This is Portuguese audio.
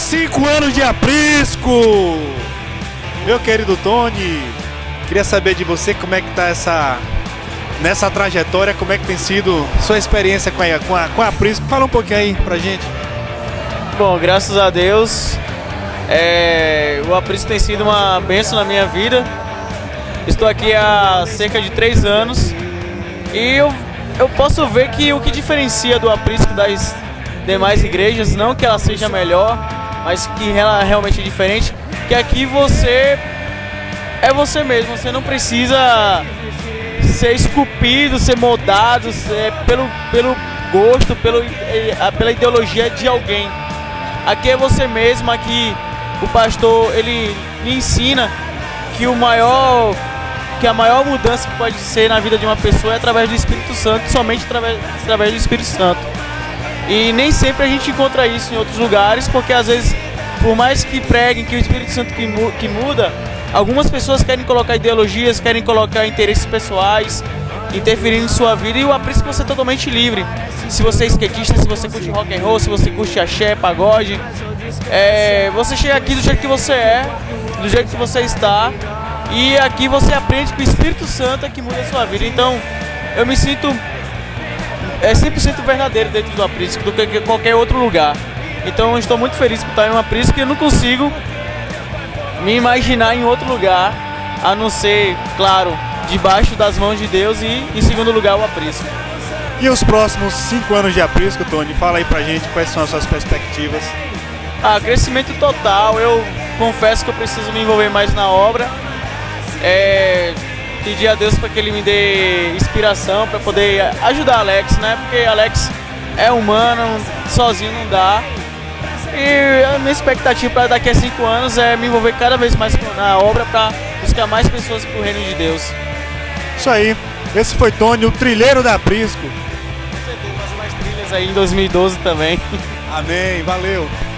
5 anos de aprisco! Meu querido Tony, queria saber de você como é que tá nessa trajetória, como é que tem sido sua experiência com a aprisco. Fala um pouquinho aí pra gente. Bom, graças a Deus, o aprisco tem sido uma bênção na minha vida. Estou aqui há cerca de 3 anos e eu posso ver que o que diferencia do aprisco das demais igrejas, não que ela seja melhor, mas que ela realmente é diferente, que aqui você é você mesmo, você não precisa ser esculpido, ser moldado pelo gosto, pela ideologia de alguém. Aqui é você mesmo, aqui o pastor ele lhe ensina que a maior mudança que pode ser na vida de uma pessoa é através do Espírito Santo, somente através do Espírito Santo. E nem sempre a gente encontra isso em outros lugares, porque às vezes, por mais que preguem que o Espírito Santo que muda, algumas pessoas querem colocar ideologias, querem colocar interesses pessoais, interferindo em sua vida, e o aprisco você é totalmente livre. Se você é skatista, se você curte rock and roll, se você curte axé, pagode, você chega aqui do jeito que você é, do jeito que você está, e aqui você aprende que o Espírito Santo é que muda a sua vida. Então, eu me sinto 100% verdadeiro dentro do aprisco do que qualquer outro lugar. Então, eu estou muito feliz por estar em um aprisco e eu não consigo me imaginar em outro lugar, a não ser, claro, debaixo das mãos de Deus e, em segundo lugar, o aprisco. E os próximos 5 anos de aprisco, Tony? Fala aí pra gente quais são as suas perspectivas. Crescimento total. Eu confesso que eu preciso me envolver mais na obra. Pedir a Deus para que Ele me dê inspiração para poder ajudar Alex, né? Porque Alex é humano, sozinho não dá. E a minha expectativa para daqui a 5 anos é me envolver cada vez mais na obra para buscar mais pessoas para o reino de Deus. Isso aí. Esse foi Tony, o trilheiro da aprisco. Com certeza, mais trilhas aí em 2012 também. Amém, valeu.